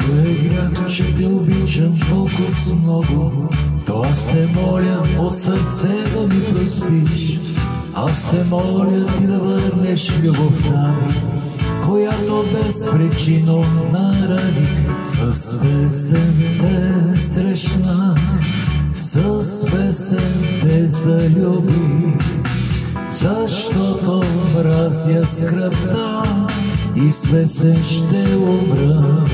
Ако е грях, че те обичам толкова много, то аз те моля от сърце да ми простиш. Аз те моля ти да върнеш любовта ми, която безпричинно нараних. С песен те срещна, с песен те залюбих, защото мразя скръпта и с песен ще умра.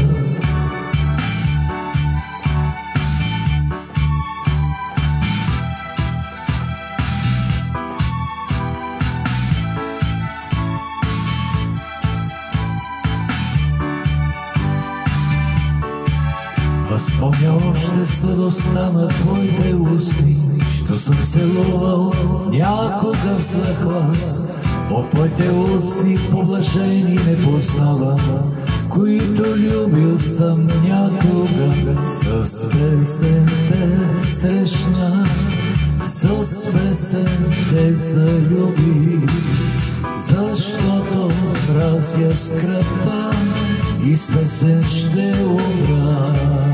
Спомня още сладостта на твоите устни, що съм целувал някога в захлас. От твоите устни поблажени не познавам, които любил съм някога. С песен те срещна, с песен те залюбих, защото мразя скръпта и с песен ще умра.